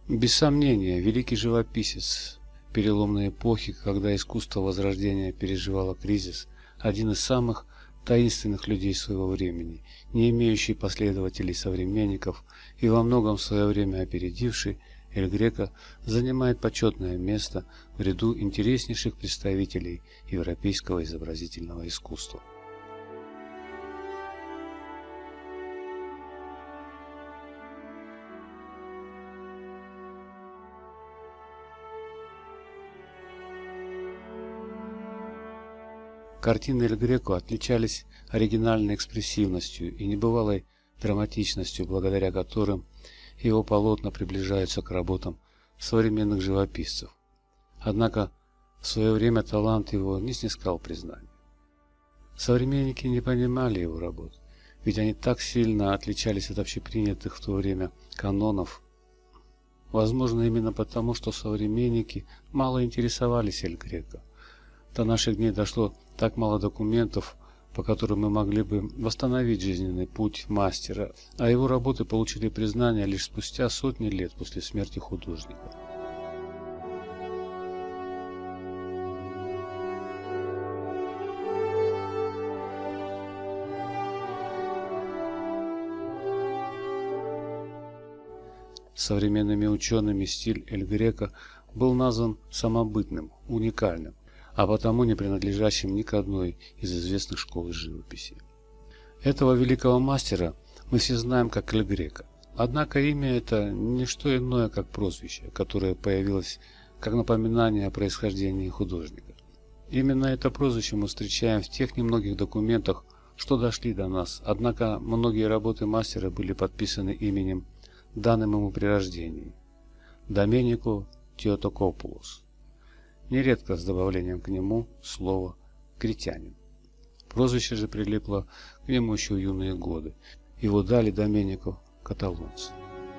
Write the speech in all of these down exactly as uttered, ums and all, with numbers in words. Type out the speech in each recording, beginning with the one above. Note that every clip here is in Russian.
Без сомнения, великий живописец переломной эпохи, когда искусство Возрождения переживало кризис, один из самых таинственных людей своего времени, не имеющий последователей современников и во многом в свое время опередивший, Эль Греко занимает почетное место в ряду интереснейших представителей европейского изобразительного искусства. Картины Эль Греко отличались оригинальной экспрессивностью и небывалой драматичностью, благодаря которым его полотна приближаются к работам современных живописцев. Однако в свое время талант его не снискал признания. Современники не понимали его работ, ведь они так сильно отличались от общепринятых в то время канонов. Возможно, именно потому, что современники мало интересовались Эль Греко. До наших дней дошло так мало документов, по которым мы могли бы восстановить жизненный путь мастера, а его работы получили признание лишь спустя сотни лет после смерти художника. Современными учеными стиль Эль Греко был назван самобытным, уникальным, а потому не принадлежащим ни к одной из известных школ живописи. Этого великого мастера мы все знаем как Эль Греко. Однако имя это не что иное, как прозвище, которое появилось как напоминание о происхождении художника. Именно это прозвище мы встречаем в тех немногих документах, что дошли до нас, однако многие работы мастера были подписаны именем, данным ему при рождении – Доменико Теотокопулос. Нередко с добавлением к нему слова «критянин». Прозвище же прилипло к нему еще в юные годы. Его дали Доменико каталонцы.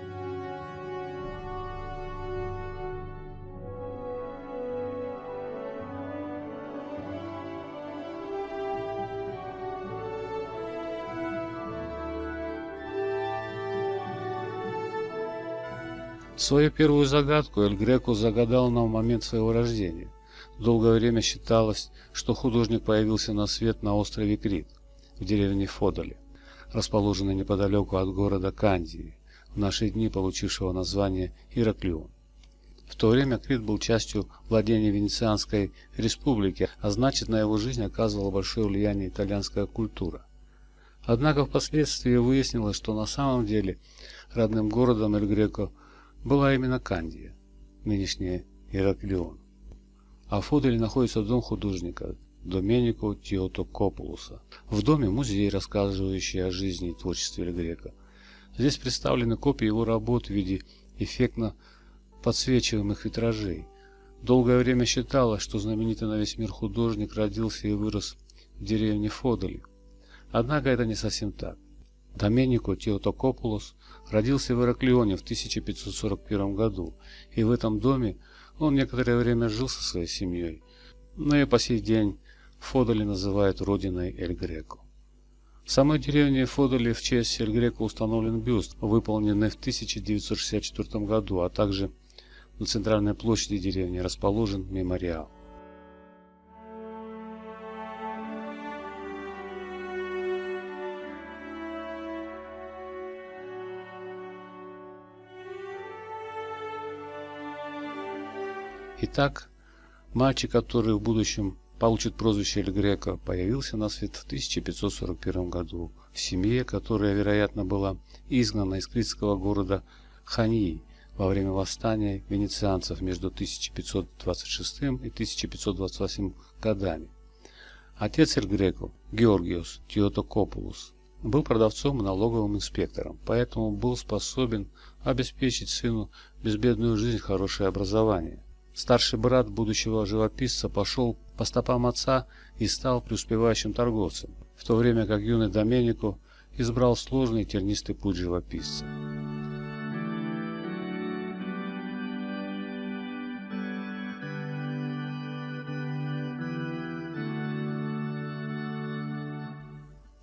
Свою первую загадку Эль Греко загадал нам в момент своего рождения. Долгое время считалось, что художник появился на свет на острове Крит, в деревне Фодоли, расположенной неподалеку от города Кандии, в наши дни получившего название Ираклион. В то время Крит был частью владения Венецианской республики, а значит, на его жизнь оказывала большое влияние итальянская культура. Однако впоследствии выяснилось, что на самом деле родным городом Эль Греко была именно Кандия, нынешняя Ираклион. А в Фодоле находится дом художника Доменико Теотокопулоса. В доме музей, рассказывающий о жизни и творчестве Эль Греко. Здесь представлены копии его работ в виде эффектно подсвечиваемых витражей. Долгое время считалось, что знаменитый на весь мир художник родился и вырос в деревне Фодоли. Однако это не совсем так. Доменико Теотокопулос родился в Ираклионе в тысяча пятьсот сорок первом году, и в этом доме он некоторое время жил со своей семьей, но и по сей день Фодоли называют родиной Эль Греко. В самой деревне Фодоли в честь Эль Греко установлен бюст, выполненный в тысяча девятьсот шестьдесят четвёртом году, а также на центральной площади деревни расположен мемориал. Итак, мальчик, который в будущем получит прозвище Эль Греко, появился на свет в тысяча пятьсот сорок первом году в семье, которая, вероятно, была изгнана из критского города Ханьи во время восстания венецианцев между тысяча пятьсот двадцать шестым и тысяча пятьсот двадцать восьмым годами. Отец Эль Греко, Георгиос Теотокопулос, был продавцом и налоговым инспектором, поэтому был способен обеспечить сыну безбедную жизнь, хорошее образование. Старший брат будущего живописца пошел по стопам отца и стал преуспевающим торговцем, в то время как юный Доменико избрал сложный и тернистый путь живописца.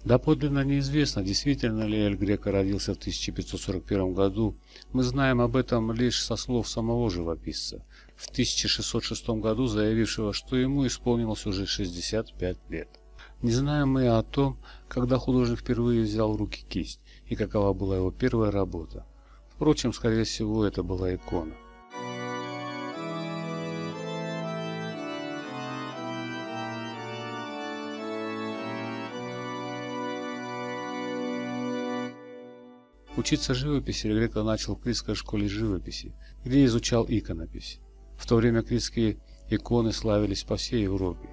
Доподлинно неизвестно, действительно ли Эль Греко родился в тысяча пятьсот сорок первом году. Мы знаем об этом лишь со слов самого живописца, в тысяча шестьсот шестом году заявившего, что ему исполнилось уже шестьдесят пять лет. Не знаем мы о том, когда художник впервые взял в руки кисть и какова была его первая работа. Впрочем, скорее всего, это была икона. Учиться живописи Эль Греко начал в Критской школе живописи, где изучал иконопись. В то время критские иконы славились по всей Европе.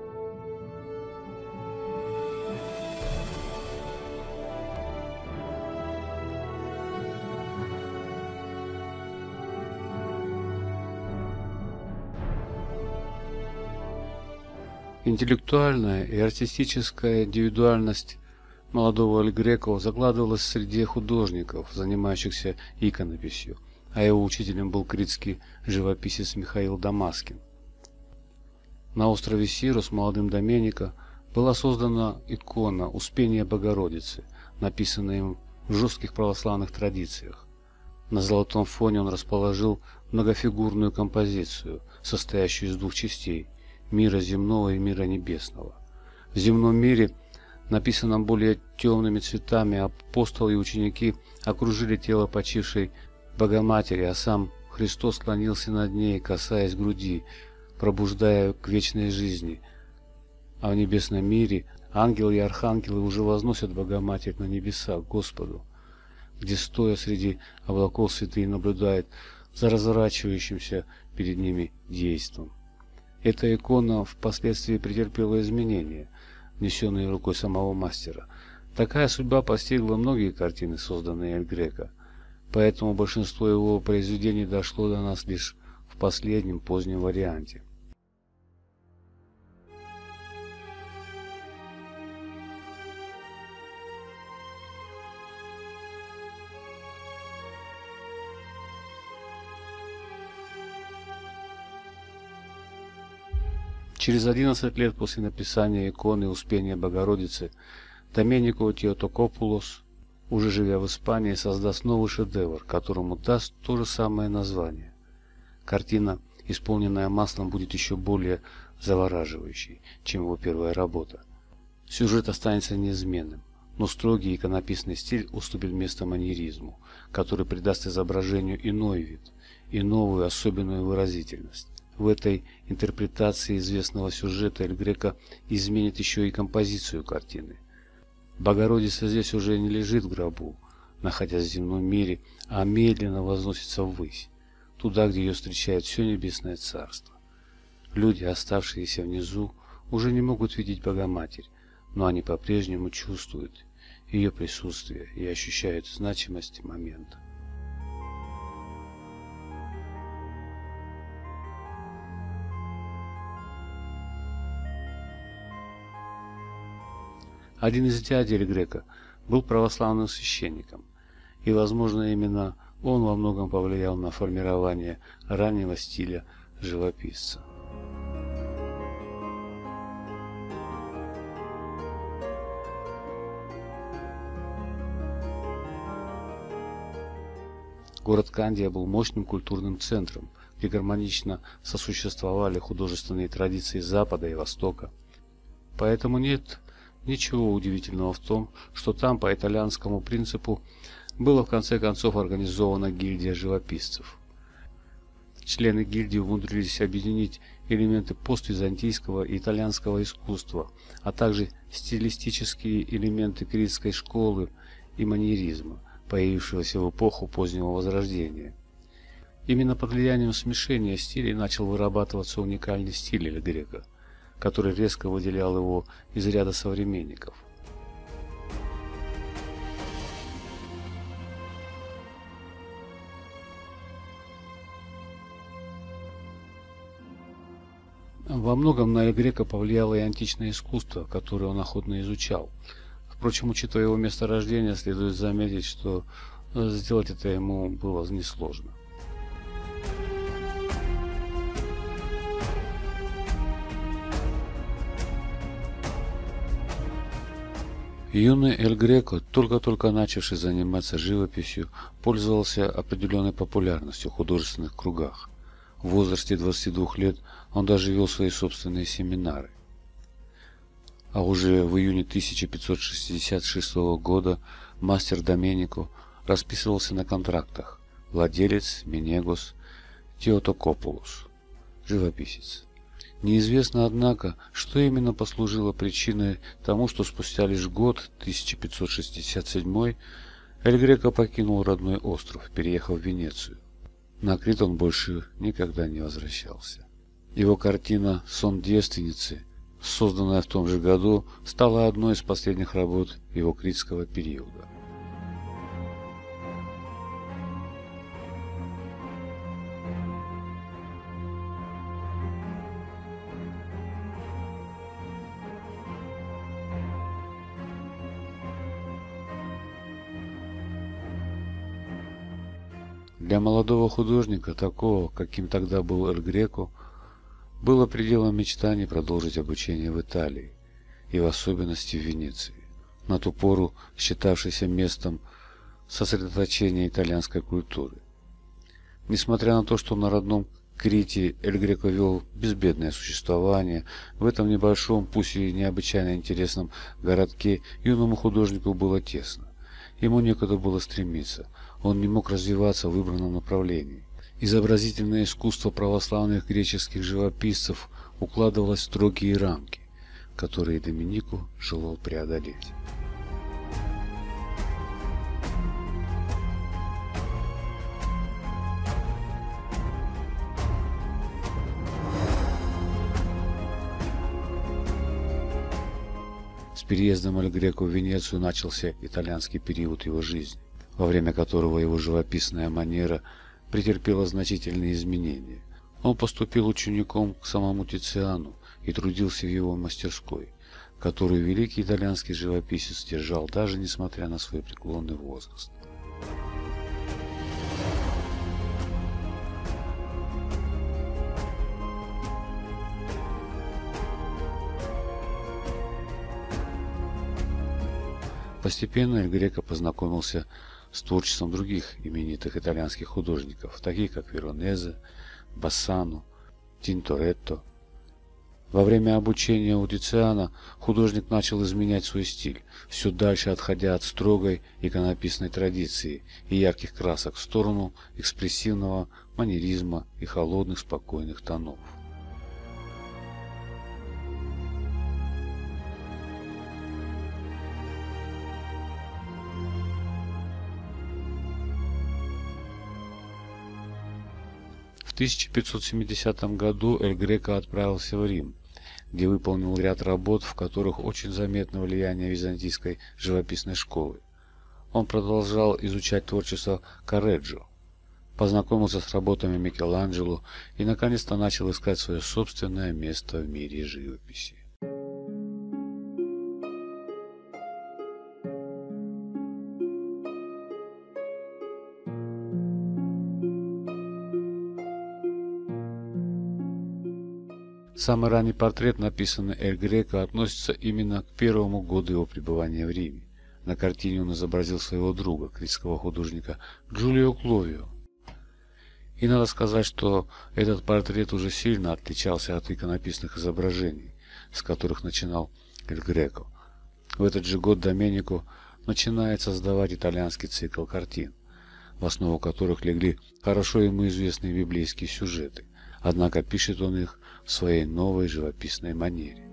Интеллектуальная и артистическая индивидуальность молодого Эль Греко закладывалась в среде художников, занимающихся иконописью, а его учителем был критский живописец Михаил Дамаскин. На острове Сиру с молодым Доменико была создана икона Успения Богородицы, написанная им в жестких православных традициях. На золотом фоне он расположил многофигурную композицию, состоящую из двух частей – мира земного и мира небесного. В земном мире, написанном более темными цветами, апостолы и ученики окружили тело почившей Богоматери, а сам Христос склонился над ней, касаясь груди, пробуждая к вечной жизни. А в небесном мире ангелы и архангелы уже возносят Богоматерь на небеса к Господу, где, стоя среди облаков, святые наблюдают за разворачивающимся перед ними действом. Эта икона впоследствии претерпела изменения, внесенные рукой самого мастера. Такая судьба постигла многие картины, созданные Эль Греко, поэтому большинство его произведений дошло до нас лишь в последнем позднем варианте. Через одиннадцать лет после написания иконы Успения Богородицы Доменико Теотокопулос, уже живя в Испании, создаст новый шедевр, которому даст то же самое название. Картина, исполненная маслом, будет еще более завораживающей, чем его первая работа. Сюжет останется неизменным, но строгий иконописный стиль уступит место маньеризму, который придаст изображению иной вид и новую особенную выразительность. В этой интерпретации известного сюжета Эль Греко изменит еще и композицию картины. Богородица здесь уже не лежит в гробу, находясь в земном мире, а медленно возносится ввысь, туда, где ее встречает все небесное царство. Люди, оставшиеся внизу, уже не могут видеть Богоматерь, но они по-прежнему чувствуют ее присутствие и ощущают значимость момента. Один из дядей Эль Греко был православным священником, и, возможно, именно он во многом повлиял на формирование раннего стиля живописца. Город Кандия был мощным культурным центром, где гармонично сосуществовали художественные традиции Запада и Востока. Поэтому нет ничего удивительного в том, что там по итальянскому принципу была в конце концов организована гильдия живописцев. Члены гильдии умудрились объединить элементы поствизантийского и итальянского искусства, а также стилистические элементы критской школы и маньеризма, появившегося в эпоху позднего Возрождения. Именно под влиянием смешения стилей начал вырабатываться уникальный стиль Эль Греко, который резко выделял его из ряда современников. Во многом на Эль Греко повлияло и античное искусство, которое он охотно изучал. Впрочем, учитывая его место рождения, следует заметить, что сделать это ему было несложно. Юный Эль Греко, только-только начавший заниматься живописью, пользовался определенной популярностью в художественных кругах. В возрасте двадцати двух лет он даже вел свои собственные семинары. А уже в июне тысяча пятьсот шестьдесят шестого года мастер Доменико расписывался на контрактах: владелец Менегос Теотокопулос, живописец. Неизвестно, однако, что именно послужило причиной тому, что спустя лишь год, тысяча пятьсот шестьдесят седьмой, Эль Греко покинул родной остров, переехав в Венецию. На Крит он больше никогда не возвращался. Его картина «Сон девственницы», созданная в том же году, стала одной из последних работ его критского периода. Для молодого художника, такого, каким тогда был Эль Греко, было пределом мечтаний продолжить обучение в Италии, и в особенности в Венеции, на ту пору считавшейся местом сосредоточения итальянской культуры. Несмотря на то, что на родном Крите Эль Греко вел безбедное существование, в этом небольшом, пусть и необычайно интересном городке юному художнику было тесно. Ему некуда было стремиться, он не мог развиваться в выбранном направлении. Изобразительное искусство православных греческих живописцев укладывалось в строгие рамки, которые Доменико желал преодолеть. С переездом Эль Греко в Венецию начался итальянский период его жизни, во время которого его живописная манера претерпела значительные изменения. Он поступил учеником к самому Тициану и трудился в его мастерской, которую великий итальянский живописец держал даже несмотря на свой преклонный возраст. Постепенно Эль Греко познакомился с творчеством других именитых итальянских художников, таких как Веронезе, Бассано, Тинторетто. Во время обучения у Тициана художник начал изменять свой стиль, все дальше отходя от строгой иконописной традиции и ярких красок в сторону экспрессивного манеризма и холодных спокойных тонов. В тысяча пятьсот семидесятом году Эль Греко отправился в Рим, где выполнил ряд работ, в которых очень заметно влияние византийской живописной школы. Он продолжал изучать творчество Корреджо, познакомился с работами Микеланджело и наконец-то начал искать свое собственное место в мире живописи. Самый ранний портрет, написанный Эль Греко, относится именно к первому году его пребывания в Риме. На картине он изобразил своего друга, критского художника Джулио Кловио. И надо сказать, что этот портрет уже сильно отличался от иконописных изображений, с которых начинал Эль Греко. В этот же год Доменико начинает создавать итальянский цикл картин, в основу которых легли хорошо ему известные библейские сюжеты. Однако пишет он их в своей новой живописной манере.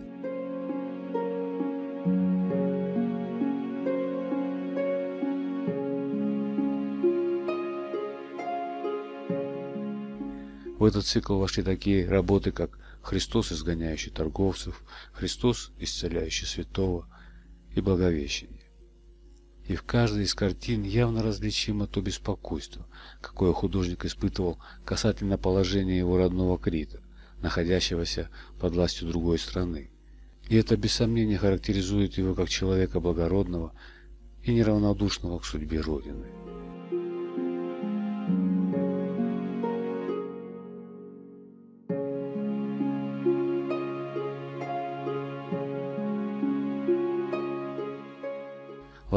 В этот цикл вошли такие работы, как «Христос, изгоняющий торговцев», «Христос, исцеляющий святого» и «Благовещение». И в каждой из картин явно различимо то беспокойство, какое художник испытывал касательно положения его родного Крита, находящегося под властью другой страны. И это без сомнения характеризует его как человека благородного и неравнодушного к судьбе Родины.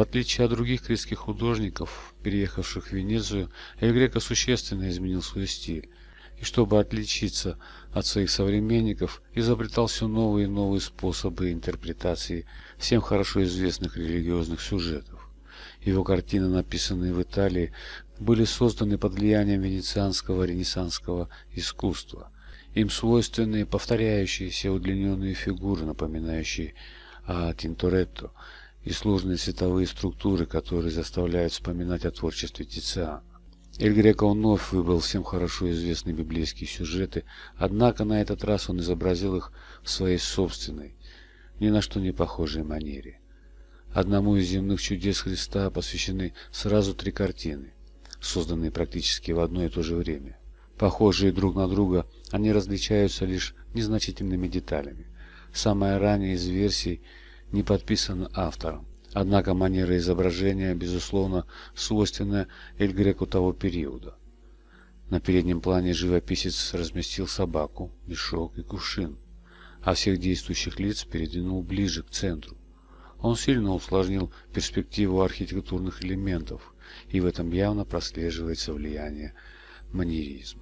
отличие от других критских художников, переехавших в Венецию, Эль Греко существенно изменил свой стиль, и чтобы отличиться от своих современников, изобретал все новые и новые способы интерпретации всем хорошо известных религиозных сюжетов. Его картины, написанные в Италии, были созданы под влиянием венецианского ренессансского искусства. Им свойственны повторяющиеся удлиненные фигуры, напоминающие о Тинторетто, и сложные цветовые структуры, которые заставляют вспоминать о творчестве Тициана. Эль Греко вновь выбрал всем хорошо известные библейские сюжеты, однако на этот раз он изобразил их в своей собственной, ни на что не похожей манере. Одному из земных чудес Христа посвящены сразу три картины, созданные практически в одно и то же время. Похожие друг на друга, они различаются лишь незначительными деталями. Самая ранняя из версий не подписана автором, однако манера изображения, безусловно, свойственна Эль Греко того периода. На переднем плане живописец разместил собаку, мешок и кувшин, а всех действующих лиц передвинул ближе к центру. Он сильно усложнил перспективу архитектурных элементов, и в этом явно прослеживается влияние маньеризма.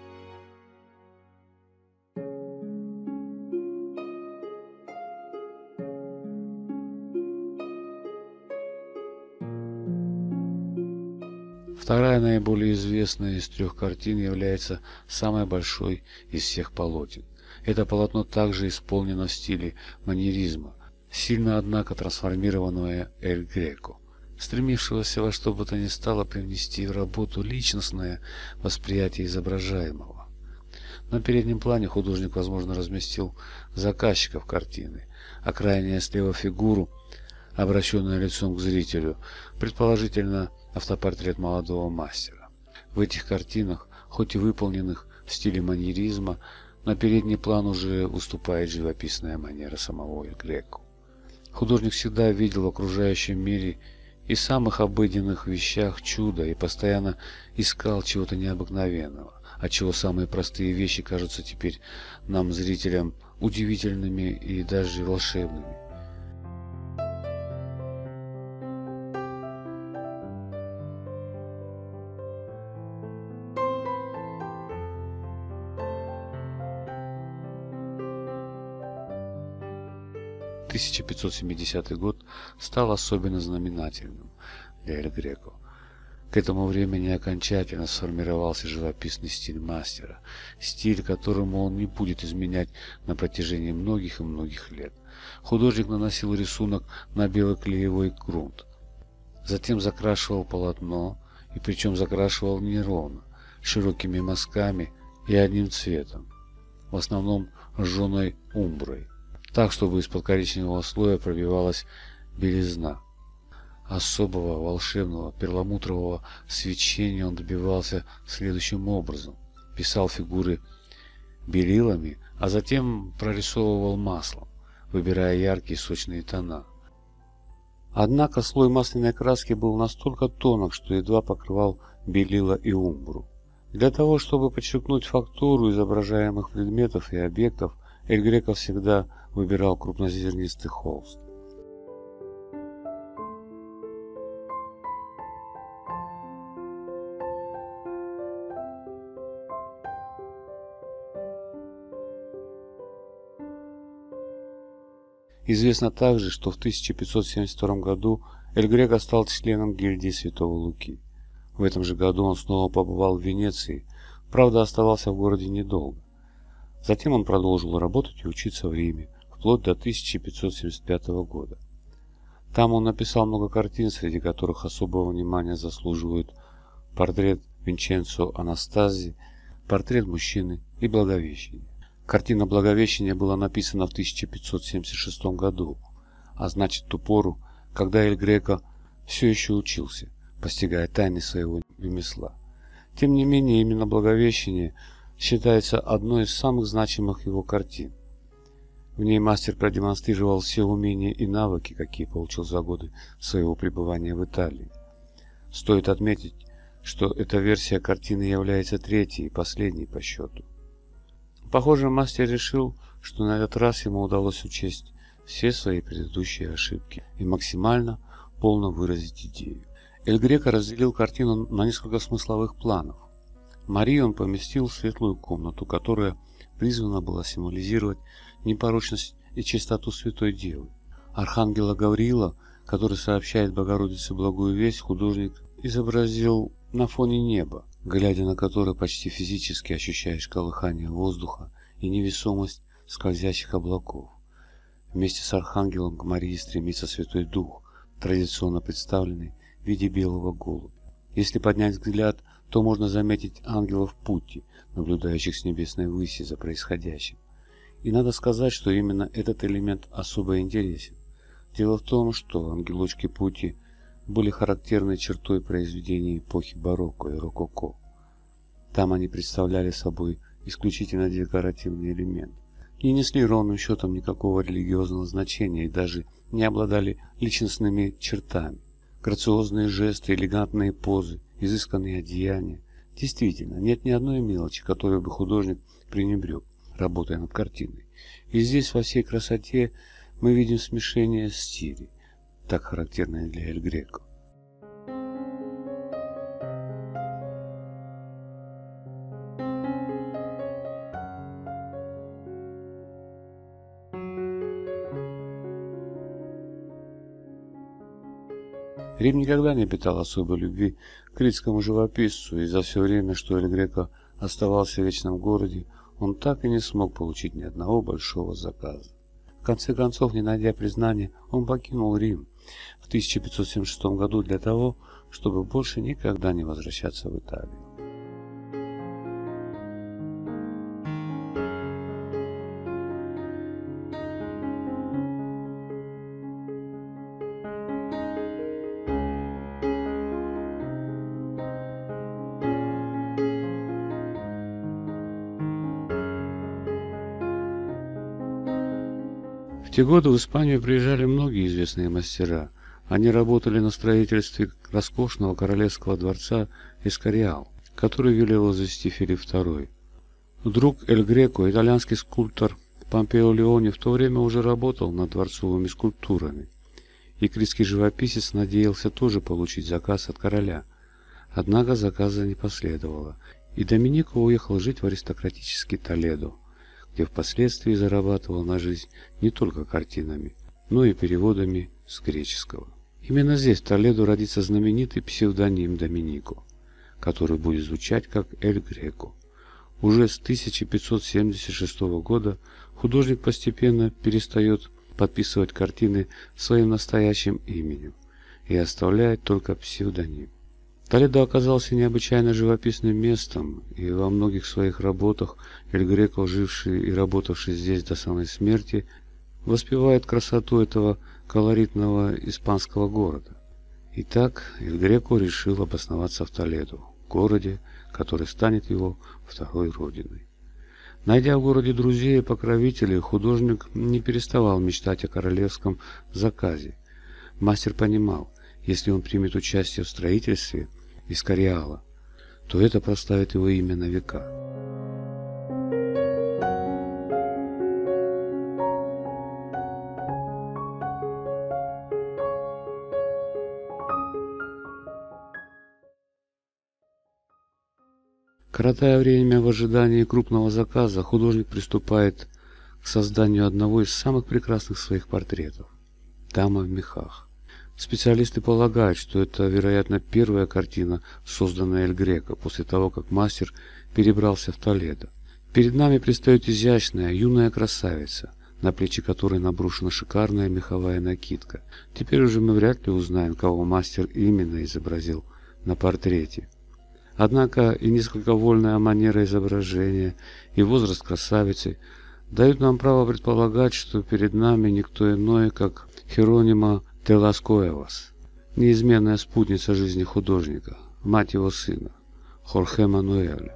Вторая, наиболее известная из трех картин, является самой большой из всех полотен. Это полотно также исполнено в стиле маньеризма, сильно, однако, трансформированного Эль Греко, стремившегося во что бы то ни стало привнести в работу личностное восприятие изображаемого. На переднем плане художник, возможно, разместил заказчиков картины, а крайняя слева фигуру, обращенную лицом к зрителю, предположительно автопортрет молодого мастера. В этих картинах, хоть и выполненных в стиле маньеризма, на передний план уже выступает живописная манера самого Эль Греко. Художник всегда видел в окружающем мире и самых обыденных вещах чудо и постоянно искал чего-то необыкновенного, отчего самые простые вещи кажутся теперь нам, зрителям, удивительными и даже волшебными. тысяча пятьсот семидесятый год стал особенно знаменательным для Эль Греко. К этому времени окончательно сформировался живописный стиль мастера, стиль, которому он не будет изменять на протяжении многих и многих лет. Художник наносил рисунок на белый клеевой грунт, затем закрашивал полотно, и причем закрашивал неровно, широкими мазками и одним цветом, в основном жженой умброй, так, чтобы из-под коричневого слоя пробивалась белизна. Особого волшебного перламутрового свечения он добивался следующим образом. Писал фигуры белилами, а затем прорисовывал маслом, выбирая яркие сочные тона. Однако слой масляной краски был настолько тонок, что едва покрывал белила и умбру. Для того, чтобы подчеркнуть фактуру изображаемых предметов и объектов, Эль Греко всегда выбирал крупнозернистый холст. Известно также, что в тысяча пятьсот семьдесят втором году Эль Греко стал членом гильдии Святого Луки. В этом же году он снова побывал в Венеции, правда, оставался в городе недолго. Затем он продолжил работать и учиться в Риме, вплоть до тысяча пятьсот семьдесят пятого года. Там он написал много картин, среди которых особого внимания заслуживают портрет Винченцо Анастази, портрет мужчины и Благовещение. Картина Благовещения была написана в тысяча пятьсот семьдесят шестом году, а значит в ту пору, когда Эль Греко все еще учился, постигая тайны своего ремесла. Тем не менее, именно Благовещение считается одной из самых значимых его картин. В ней мастер продемонстрировал все умения и навыки, какие получил за годы своего пребывания в Италии. Стоит отметить, что эта версия картины является третьей и последней по счету. Похоже, мастер решил, что на этот раз ему удалось учесть все свои предыдущие ошибки и максимально полно выразить идею. Эль Греко разделил картину на несколько смысловых планов. Марию он поместил в светлую комнату, которая призвана была символизировать непорочность и чистоту Святой Девы. Архангела Гавриила, который сообщает Богородице благую весть, художник изобразил на фоне неба, глядя на которое почти физически ощущаешь колыхание воздуха и невесомость скользящих облаков. Вместе с архангелом к Марии стремится Святой Дух, традиционно представленный в виде белого голубя. Если поднять взгляд, то можно заметить ангелов Путти, наблюдающих с небесной выси за происходящим. И надо сказать, что именно этот элемент особо интересен. Дело в том, что ангелочки Путти были характерной чертой произведений эпохи барокко и рококо. Там они представляли собой исключительно декоративный элемент, не несли ровным счетом никакого религиозного значения и даже не обладали личностными чертами. Грациозные жесты, элегантные позы, изысканные одеяния. Действительно, нет ни одной мелочи, которую бы художник пренебрег, работая над картиной. И здесь во всей красоте мы видим смешение стилей, так характерное для Эль Греко. Рим никогда не питал особой любви к критскому живописцу, и за все время, что Эль Греко оставался в вечном городе, он так и не смог получить ни одного большого заказа. В конце концов, не найдя признания, он покинул Рим в тысяча пятьсот семьдесят шестом году для того, чтобы больше никогда не возвращаться в Италию. В те годы в Испанию приезжали многие известные мастера. Они работали на строительстве роскошного королевского дворца Эскориал, который велел возвести Филипп второй. Друг Эль Греко, итальянский скульптор Помпео Леони, в то время уже работал над дворцовыми скульптурами, и критский живописец надеялся тоже получить заказ от короля. Однако заказа не последовало, и Доменико уехал жить в аристократический Толедо, где впоследствии зарабатывал на жизнь не только картинами, но и переводами с греческого. Именно здесь, в Толедо, родится знаменитый псевдоним Доменико, который будет звучать как Эль Греко. Уже с тысяча пятьсот семьдесят шестого года художник постепенно перестает подписывать картины своим настоящим именем и оставляет только псевдоним. Толедо оказался необычайно живописным местом, и во многих своих работах Эль Греко, живший и работавший здесь до самой смерти, воспевает красоту этого колоритного испанского города. Итак, Эль Греко решил обосноваться в Толедо, городе, который станет его второй родиной. Найдя в городе друзей и покровителей, художник не переставал мечтать о королевском заказе. Мастер понимал, если он примет участие в строительстве Эскориала, то это прославит его имя на века. Коротая время в ожидании крупного заказа, художник приступает к созданию одного из самых прекрасных своих портретов – «Дама в мехах». Специалисты полагают, что это, вероятно, первая картина, созданная Эль Греко после того, как мастер перебрался в Толедо. Перед нами предстает изящная, юная красавица, на плечи которой наброшена шикарная меховая накидка. Теперь уже мы вряд ли узнаем, кого мастер именно изобразил на портрете. Однако и несколько вольная манера изображения, и возраст красавицы дают нам право предполагать, что перед нами никто иной, как Херонима де лас Куэвас, неизменная спутница жизни художника, мать его сына, Хорхе Мануэля.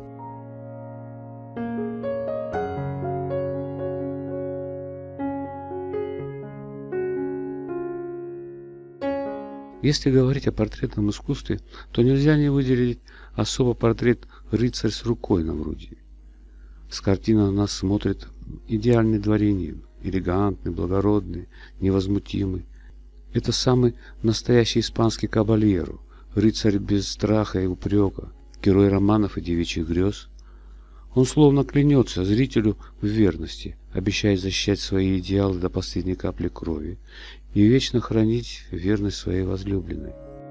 Если говорить о портретном искусстве, то нельзя не выделить особо портрет «Рыцарь с рукой на груди». С картины на нас смотрит идеальный дворянин, элегантный, благородный, невозмутимый. Это самый настоящий испанский кабальеро, рыцарь без страха и упрека, герой романов и девичьих грез. Он словно клянется зрителю в верности, обещает защищать свои идеалы до последней капли крови и вечно хранить верность своей возлюбленной.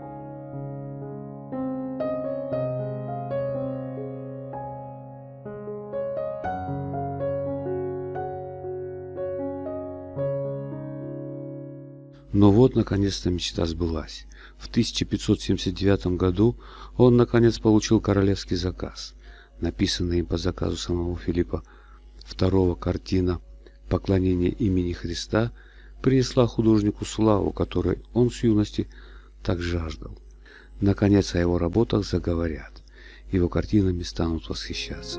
Но вот, наконец-то, мечта сбылась. В тысяча пятьсот семьдесят девятом году он, наконец, получил королевский заказ. Написанная им по заказу самого Филиппа второго картина «Поклонение имени Христа» принесла художнику славу, которой он с юности так жаждал. Наконец, о его работах заговорят, его картинами станут восхищаться.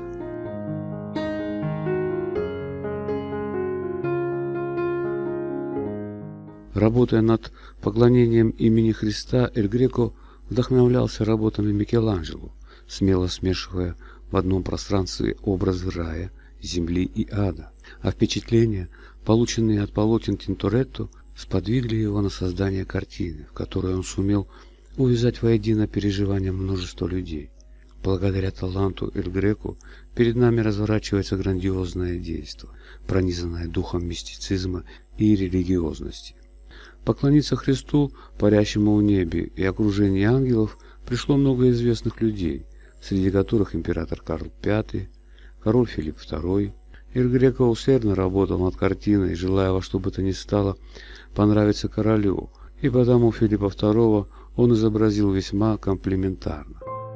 Работая над поклонением имени Христа, Эль Греко вдохновлялся работами Микеланджело, смело смешивая в одном пространстве образы рая, земли и ада, а впечатления, полученные от полотен Тинторетто, сподвигли его на создание картины, в которой он сумел увязать воедино переживания множества людей. Благодаря таланту Эль Греко перед нами разворачивается грандиозное действо, пронизанное духом мистицизма и религиозности. Поклониться Христу, парящему в небе, и окружении ангелов пришло много известных людей, среди которых император Карл Пятый, король Филипп Второй. Эль Греко усердно работал над картиной, желая во что бы то ни стало понравиться королю, и потому Филиппа Второго он изобразил весьма комплиментарно.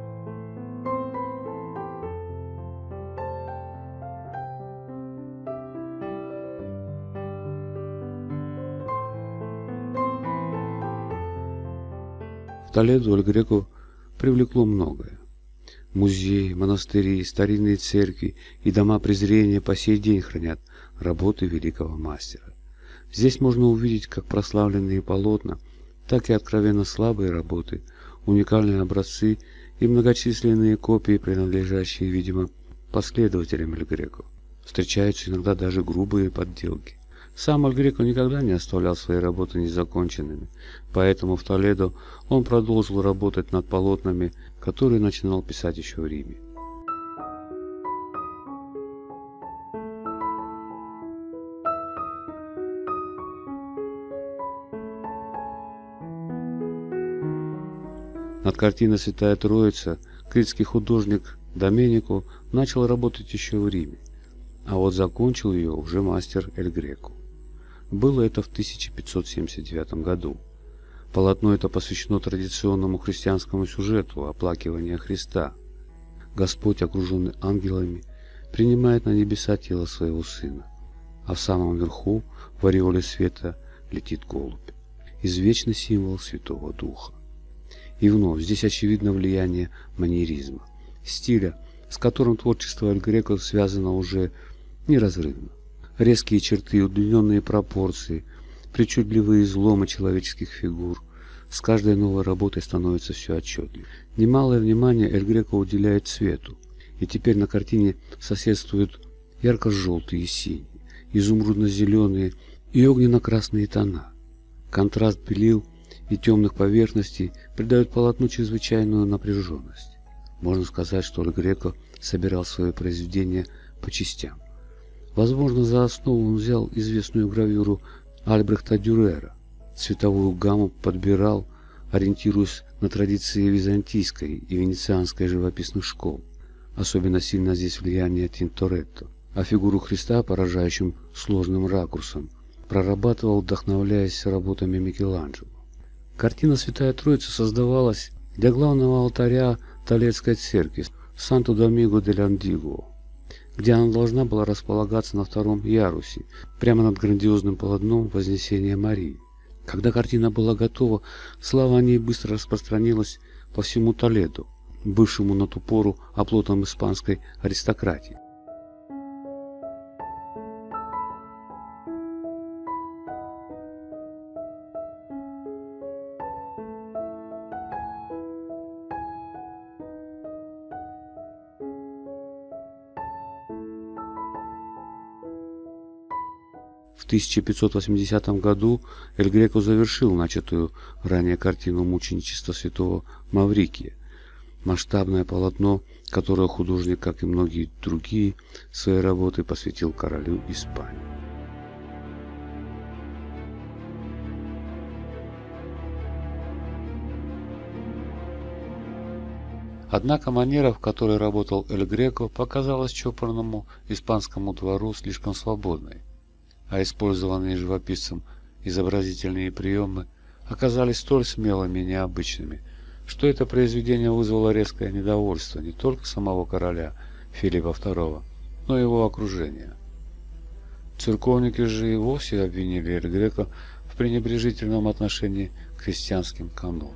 В Толедо Эль Греко привлекло многое. Музеи, монастыри, старинные церкви и дома презрения по сей день хранят работы великого мастера. Здесь можно увидеть как прославленные полотна, так и откровенно слабые работы, уникальные образцы и многочисленные копии, принадлежащие, видимо, последователям Эль Греко. Встречаются иногда даже грубые подделки. Сам Эль Греко никогда не оставлял свои работы незаконченными, поэтому в Толедо он продолжил работать над полотнами, которые начинал писать еще в Риме. Над картиной «Святая Троица» критский художник Доменико начал работать еще в Риме, а вот закончил ее уже мастер Эль Греко. Было это в тысяча пятьсот семьдесят девятом году. Полотно это посвящено традиционному христианскому сюжету оплакивания Христа. Господь, окруженный ангелами, принимает на небеса тело своего Сына, а в самом верху, в ореоле света, летит голубь, извечный символ Святого Духа. И вновь здесь очевидно влияние маньеризма, стиля, с которым творчество Эль Греко связано уже неразрывно. Резкие черты, удлиненные пропорции, причудливые изломы человеческих фигур. С каждой новой работой становится все отчетливее. Немалое внимание Эль Греко уделяет цвету, и теперь на картине соседствуют ярко-желтые и синие, изумрудно-зеленые и огненно-красные тона. Контраст белил и темных поверхностей придает полотну чрезвычайную напряженность. Можно сказать, что Эль Греко собирал свое произведение по частям. Возможно, за основу он взял известную гравюру Альбрехта Дюрера. Цветовую гамму подбирал, ориентируясь на традиции византийской и венецианской живописных школ. Особенно сильно здесь влияние Тинторетто, а фигуру Христа, поражающим сложным ракурсом, прорабатывал, вдохновляясь работами Микеланджело. Картина «Святая Троица» создавалась для главного алтаря Толедской церкви Санто-Доминго-дель-Андигуа, где она должна была располагаться на втором ярусе, прямо над грандиозным полотном Вознесения Марии. Когда картина была готова, слава о ней быстро распространилась по всему Толедо, бывшему на ту пору оплотом испанской аристократии. В тысяча пятьсот восьмидесятом году Эль Греко завершил начатую ранее картину мученичества святого Маврикия, масштабное полотно, которое художник, как и многие другие свои работы, посвятил королю Испании. Однако манера, в которой работал Эль Греко, показалась чопорному испанскому двору слишком свободной, а использованные живописцем изобразительные приемы оказались столь смелыми и необычными, что это произведение вызвало резкое недовольство не только самого короля Филиппа второго, но и его окружения. Церковники же и вовсе обвинили Эль Греко в пренебрежительном отношении к христианским канонам.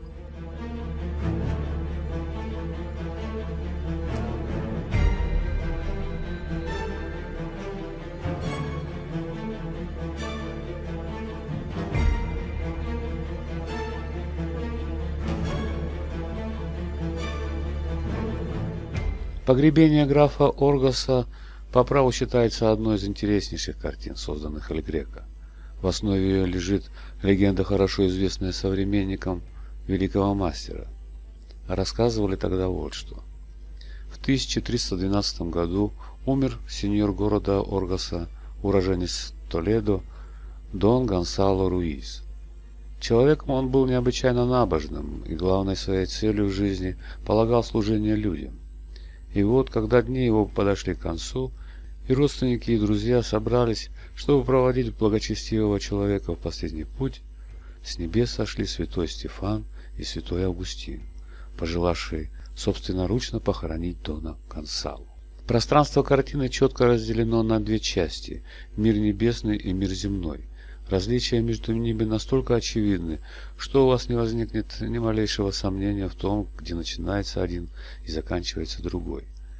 Погребение графа Оргаса по праву считается одной из интереснейших картин, созданных Эль Греко. В основе ее лежит легенда, хорошо известная современникам великого мастера. Рассказывали тогда вот что. В тысяча триста двенадцатом году умер сеньор города Оргаса, уроженец Толедо, Дон Гонсало Руис. Человеком он был необычайно набожным и главной своей целью в жизни полагал служение людям. И вот, когда дни его подошли к концу, и родственники и друзья собрались, чтобы проводить благочестивого человека в последний путь, с небес сошли святой Стефан и святой Августин, пожелавшие собственноручно похоронить Дона Гонсало. Пространство картины четко разделено на две части – мир небесный и мир земной. Различия между ними настолько очевидны, что у вас не возникнет ни малейшего сомнения в том, где начинается один и заканчивается другой.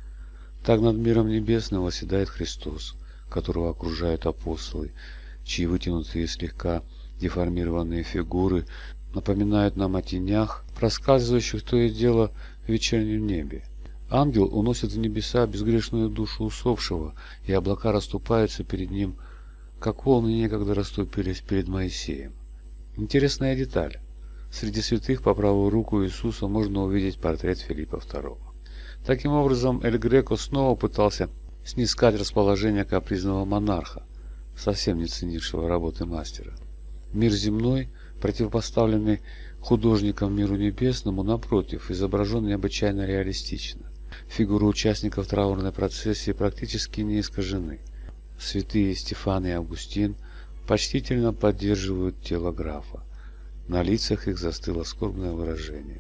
Так над миром небесным восседает Христос, которого окружают апостолы, чьи вытянутые слегка деформированные фигуры напоминают нам о тенях, проскальзывающих то и дело в вечернем небе. Ангел уносит в небеса безгрешную душу усопшего, и облака расступаются перед ним, как волны некогда расступились перед Моисеем. Интересная деталь. Среди святых по правую руку Иисуса можно увидеть портрет Филиппа второго. Таким образом, Эль Греко снова пытался снискать расположение капризного монарха, совсем не ценившего работы мастера. Мир земной, противопоставленный художником миру небесному, напротив, изображен необычайно реалистично. Фигуры участников траурной процессии практически не искажены. Святые Стефан и Августин почтительно поддерживают тело графа. На лицах их застыло скорбное выражение.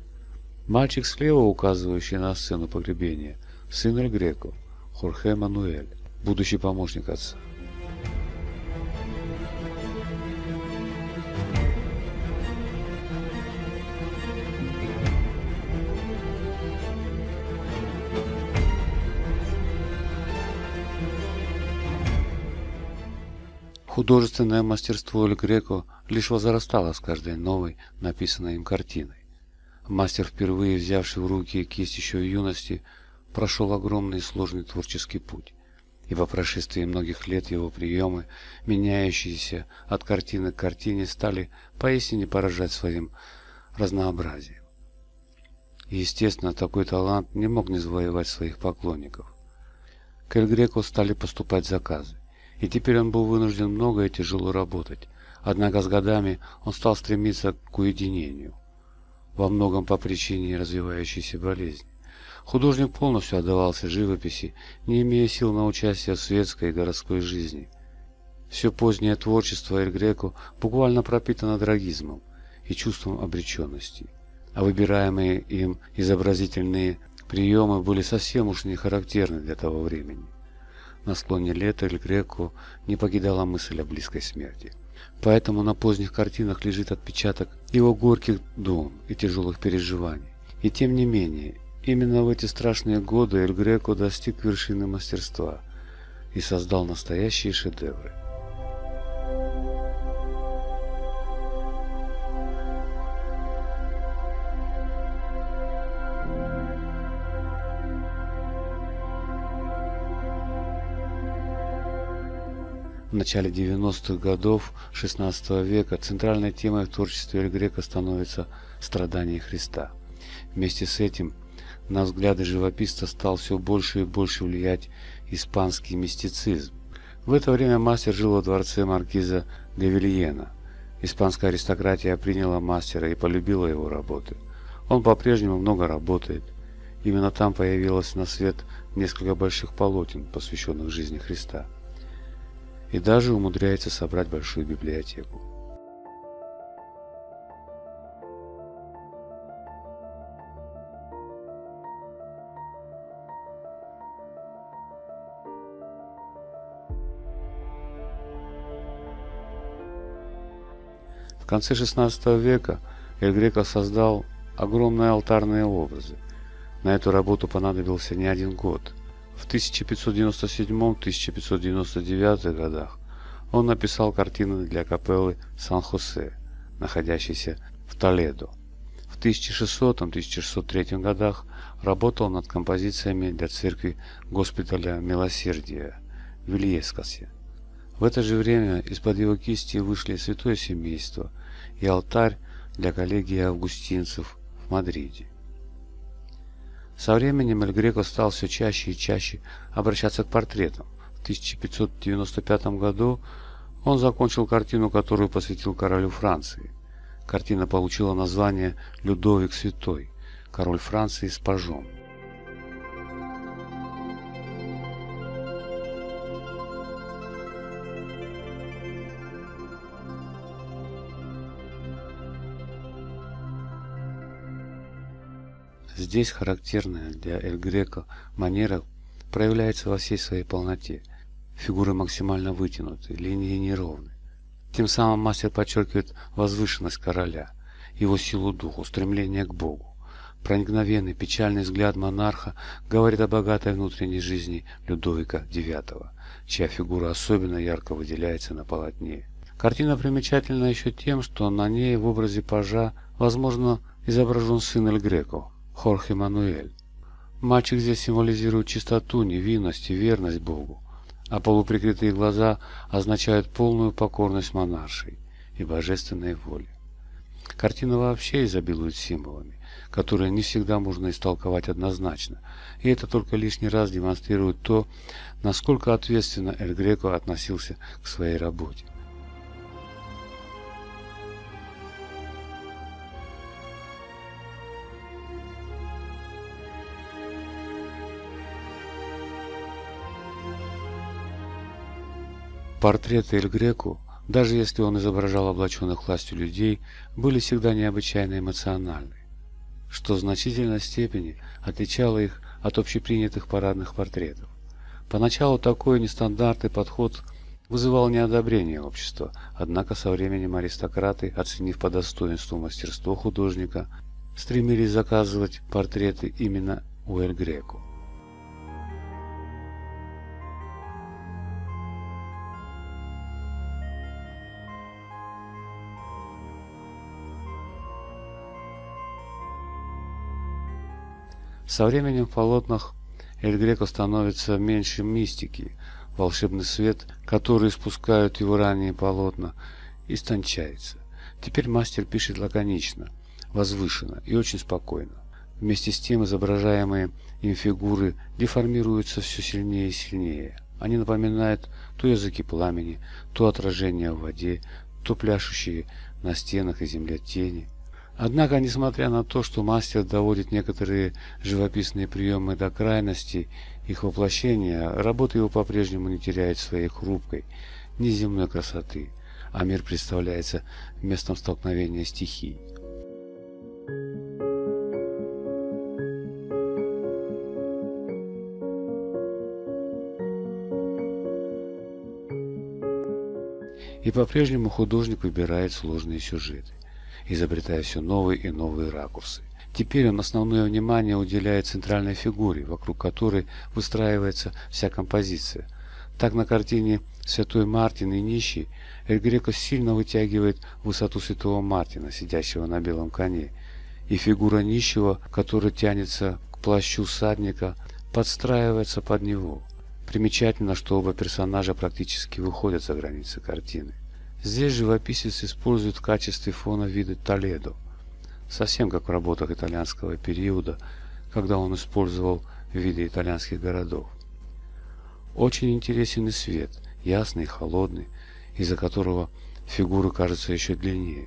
Мальчик слева, указывающий на сцену погребения, сын Эль Греко, Хорхе Мануэль, будущий помощник отца. Художественное мастерство Эль Греко лишь возрастало с каждой новой, написанной им картиной. Мастер, впервые взявший в руки кисть еще в юности, прошел огромный и сложный творческий путь, и по прошествии многих лет его приемы, меняющиеся от картины к картине, стали поистине поражать своим разнообразием. И, естественно, такой талант не мог не завоевать своих поклонников. К Эль Греко стали поступать заказы, и теперь он был вынужден много и тяжело работать, однако с годами он стал стремиться к уединению, во многом по причине развивающейся болезни. Художник полностью отдавался живописи, не имея сил на участие в светской и городской жизни. Все позднее творчество Эль Греко буквально пропитано трагизмом и чувством обреченности, а выбираемые им изобразительные приемы были совсем уж не характерны для того времени. На склоне лет Эль Греко не покидала мысль о близкой смерти. Поэтому на поздних картинах лежит отпечаток его горьких дум и тяжелых переживаний. И тем не менее, именно в эти страшные годы Эль Греко достиг вершины мастерства и создал настоящие шедевры. В начале девяностых годов шестнадцатого века центральной темой в творчестве Эль Греко становится страдание Христа. Вместе с этим на взгляды живописца стал все больше и больше влиять испанский мистицизм. В это время мастер жил во дворце маркиза де Вильена. Испанская аристократия приняла мастера и полюбила его работы. Он по-прежнему много работает. Именно там появилось на свет несколько больших полотен, посвященных жизни Христа. И даже умудряется собрать большую библиотеку. В конце шестнадцатого века Эль Греко создал огромные алтарные образы. На эту работу понадобился не один год. В тысяча пятьсот девяносто седьмом — тысяча пятьсот девяносто девятом годах он написал картины для капеллы Сан-Хосе, находящейся в Толедо. В тысяча шестисотом — тысяча шестьсот третьем годах работал над композициями для церкви Госпиталя Милосердия в Ильескасе. В это же время из-под его кисти вышли Святое Семейство и алтарь для коллегии августинцев в Мадриде. Со временем Эль Греко стал все чаще и чаще обращаться к портретам. В тысяча пятьсот девяносто пятом году он закончил картину, которую посвятил королю Франции. Картина получила название «Людовик Святой. Король Франции с пажом». Здесь характерная для Эль Греко манера проявляется во всей своей полноте. Фигуры максимально вытянуты, линии неровны. Тем самым мастер подчеркивает возвышенность короля, его силу духу, стремление к Богу. Проникновенный печальный взгляд монарха говорит о богатой внутренней жизни Людовика девятого, чья фигура особенно ярко выделяется на полотне. Картина примечательна еще тем, что на ней в образе пажа, возможно, изображен сын Эль Греко, Хорхе Мануэль. Мальчик здесь символизирует чистоту, невинность и верность Богу, а полуприкрытые глаза означают полную покорность монаршей и божественной воле. Картина вообще изобилует символами, которые не всегда можно истолковать однозначно, и это только лишний раз демонстрирует то, насколько ответственно Эль Греко относился к своей работе. Портреты Эль Греко, даже если он изображал облаченных властью людей, были всегда необычайно эмоциональны, что в значительной степени отличало их от общепринятых парадных портретов. Поначалу такой нестандартный подход вызывал неодобрение общества, однако со временем аристократы, оценив по достоинству мастерство художника, стремились заказывать портреты именно у Эль Греко. Со временем в полотнах Эль Греко становится меньше мистики, волшебный свет, который испускают его ранние полотна, истончается. Теперь мастер пишет лаконично, возвышенно и очень спокойно. Вместе с тем изображаемые им фигуры деформируются все сильнее и сильнее. Они напоминают то языки пламени, то отражения в воде, то пляшущие на стенах и земле тени. Однако, несмотря на то, что мастер доводит некоторые живописные приемы до крайности их воплощения, работа его по-прежнему не теряет своей хрупкой, неземной красоты, а мир представляется местом столкновения стихий. И по-прежнему художник выбирает сложные сюжеты, изобретая все новые и новые ракурсы. Теперь он основное внимание уделяет центральной фигуре, вокруг которой выстраивается вся композиция. Так на картине «Святой Мартин и нищий» Эль Греко сильно вытягивает высоту святого Мартина, сидящего на белом коне, и фигура нищего, который тянется к плащу всадника, подстраивается под него. Примечательно, что оба персонажа практически выходят за границы картины. Здесь живописец использует в качестве фона виды Толедо, совсем как в работах итальянского периода, когда он использовал виды итальянских городов. Очень интересен и свет, ясный и холодный, из-за которого фигуры кажутся еще длиннее.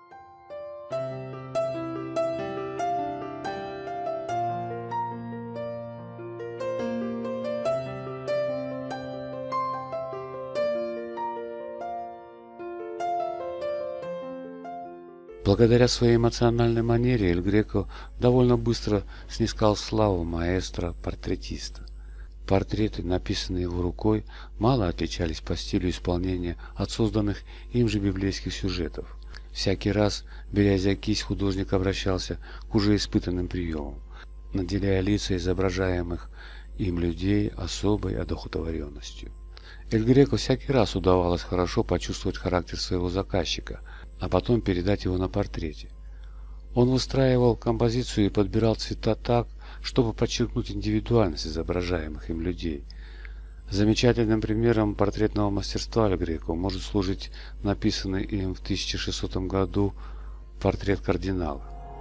Благодаря своей эмоциональной манере Эль Греко довольно быстро снискал славу маэстро-портретиста. Портреты, написанные его рукой, мало отличались по стилю исполнения от созданных им же библейских сюжетов. Всякий раз, берясь за кисть, художник обращался к уже испытанным приемам, наделяя лица изображаемых им людей особой одухотворенностью. Эль Греко всякий раз удавалось хорошо почувствовать характер своего заказчика, а потом передать его на портрете. Он выстраивал композицию и подбирал цвета так, чтобы подчеркнуть индивидуальность изображаемых им людей. Замечательным примером портретного мастерства Эль Греко может служить написанный им в тысяча шестисотом году портрет кардинала.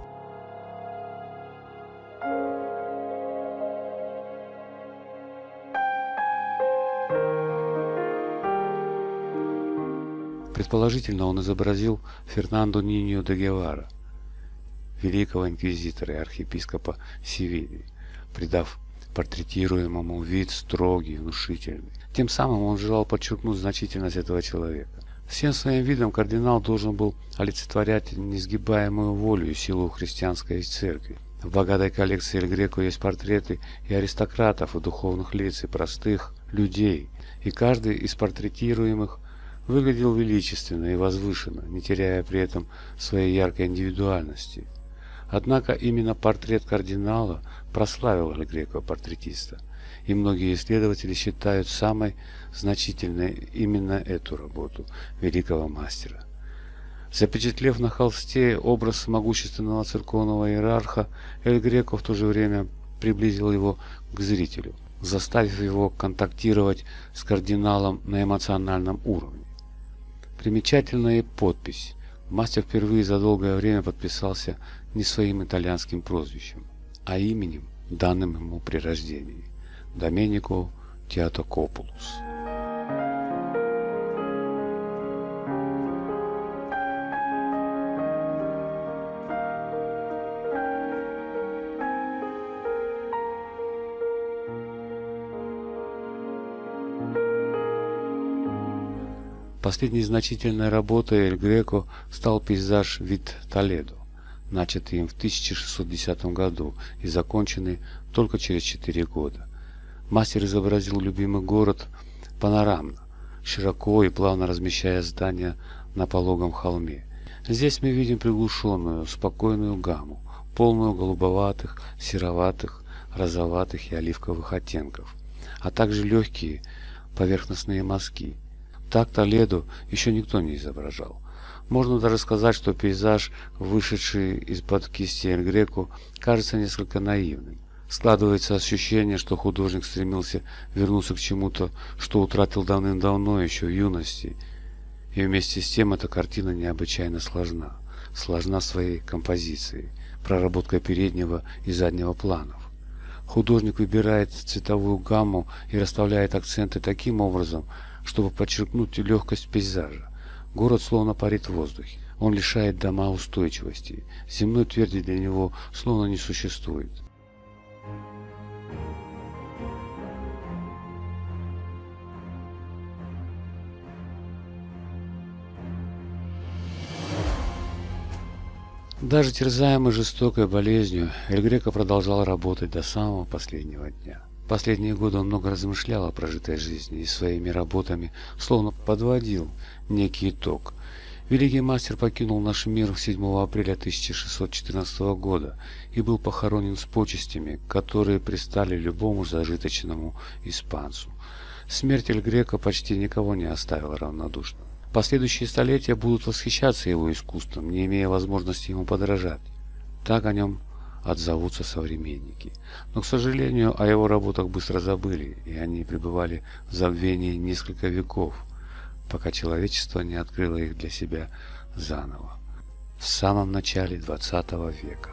Предположительно, он изобразил Фернандо Ниньо де Гевара, великого инквизитора и архиепископа Севильи, придав портретируемому вид строгий, внушительный. Тем самым он желал подчеркнуть значительность этого человека. Всем своим видом кардинал должен был олицетворять несгибаемую волю и силу христианской церкви. В богатой коллекции Эль Греко есть портреты и аристократов, и духовных лиц, и простых людей, и каждый из портретируемых выглядел величественно и возвышенно, не теряя при этом своей яркой индивидуальности. Однако именно портрет кардинала прославил Эль Греко портретиста, и многие исследователи считают самой значительной именно эту работу великого мастера. Запечатлев на холсте образ могущественного церковного иерарха, Эль Греко в то же время приблизил его к зрителю, заставив его контактировать с кардиналом на эмоциональном уровне. Примечательная подпись. Мастер впервые за долгое время подписался не своим итальянским прозвищем, а именем, данным ему при рождении – Доменико Теотокопулос. Последней значительной работой Эль Греко стал пейзаж «Вид Толедо», начатый им в тысяча шестьсот десятом году и законченный только через четыре года. Мастер изобразил любимый город панорамно, широко и плавно размещая здания на пологом холме. Здесь мы видим приглушенную, спокойную гамму, полную голубоватых, сероватых, розоватых и оливковых оттенков, а также легкие поверхностные мазки. Так Толедо еще никто не изображал. Можно даже сказать, что пейзаж, вышедший из-под кисти Эль Греко, кажется несколько наивным. Складывается ощущение, что художник стремился вернуться к чему-то, что утратил давным-давно, еще в юности. И вместе с тем эта картина необычайно сложна. Сложна своей композицией, проработкой переднего и заднего планов. Художник выбирает цветовую гамму и расставляет акценты таким образом, чтобы подчеркнуть легкость пейзажа. Город словно парит в воздухе. Он лишает дома устойчивости. Земной тверди для него словно не существует. Даже терзаемый жестокой болезнью, Эль Греко продолжал работать до самого последнего дня. Последние годы он много размышлял о прожитой жизни и своими работами словно подводил некий итог. Великий мастер покинул наш мир седьмого апреля тысяча шестьсот четырнадцатого года и был похоронен с почестями, которые пристали любому зажиточному испанцу. Смерть Эль Греко почти никого не оставила равнодушным. Последующие столетия будут восхищаться его искусством, не имея возможности ему подражать. Так о нем отзовутся современники. Но, к сожалению, о его работах быстро забыли, и они пребывали в забвении несколько веков, пока человечество не открыло их для себя заново в самом начале двадцатого века.